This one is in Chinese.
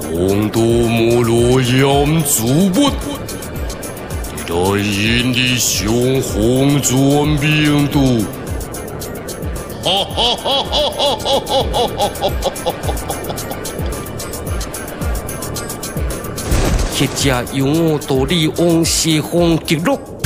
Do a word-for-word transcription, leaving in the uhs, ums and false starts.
红都摩罗扬祖物，你的引力雄红转病毒。哈哈哈哈哈哈哈哈哈！迄只用道理往西方极乐。